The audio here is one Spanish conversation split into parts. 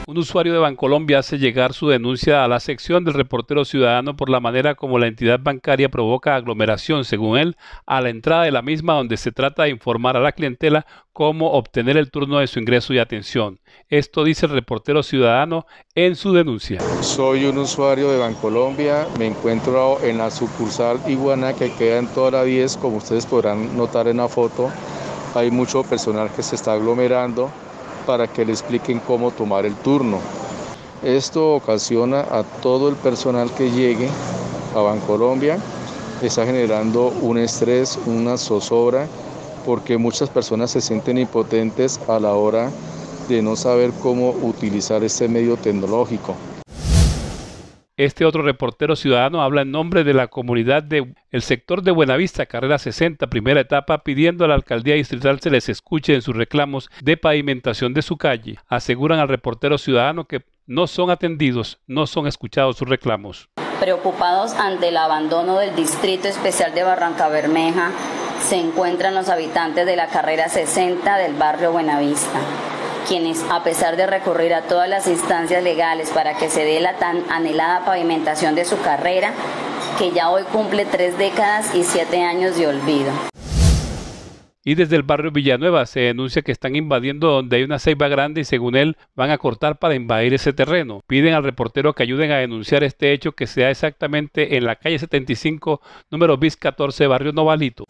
Un usuario de Bancolombia hace llegar su denuncia a la sección del Reportero Ciudadano por la manera como la entidad bancaria provoca aglomeración, según él, a la entrada de la misma, donde se trata de informar a la clientela cómo obtener el turno de su ingreso y atención. Esto dice el Reportero Ciudadano en su denuncia. Soy un usuario de Bancolombia, me encuentro en la sucursal Iguana que queda en toda la 10, como ustedes podrán notar en la foto. Hay mucho personal que se está aglomerando para que le expliquen cómo tomar el turno. Esto ocasiona a todo el personal que llegue a Bancolombia, está generando un estrés, una zozobra, porque muchas personas se sienten impotentes a la hora de no saber cómo utilizar este medio tecnológico. Este otro reportero ciudadano habla en nombre de la comunidad del sector de Buenavista, carrera 60, primera etapa, pidiendo a la alcaldía distrital se les escuche en sus reclamos de pavimentación de su calle. Aseguran al reportero ciudadano que no son atendidos, no son escuchados sus reclamos. Preocupados ante el abandono del Distrito Especial de Barrancabermeja, se encuentran los habitantes de la carrera 60 del barrio Buenavista, quienes, a pesar de recurrir a todas las instancias legales para que se dé la tan anhelada pavimentación de su carrera, que ya hoy cumple 3 décadas y 7 años de olvido. Y desde el barrio Villanueva se denuncia que están invadiendo donde hay una ceiba grande y según él van a cortar para invadir ese terreno. Piden al reportero que ayuden a denunciar este hecho que se da exactamente en la calle 75, número bis 14, barrio Novalito.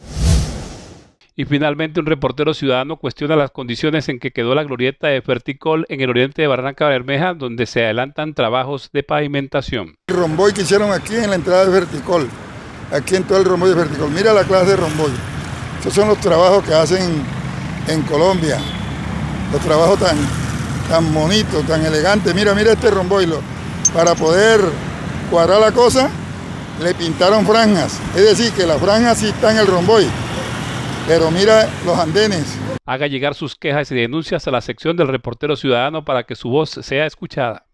Y finalmente un reportero ciudadano cuestiona las condiciones en que quedó la glorieta de Ferticol en el oriente de Barrancabermeja, donde se adelantan trabajos de pavimentación. El romboy que hicieron aquí en la entrada de Ferticol, aquí en todo el romboy de Ferticol, mira la clase de romboy. Esos son los trabajos que hacen en Colombia, los trabajos tan bonitos, tan elegantes. Mira este romboy, para poder cuadrar la cosa, le pintaron franjas, es decir, que la franja sí está en el romboy. Pero mira los andenes. Haga llegar sus quejas y denuncias a la sección del Reportero Ciudadano para que su voz sea escuchada.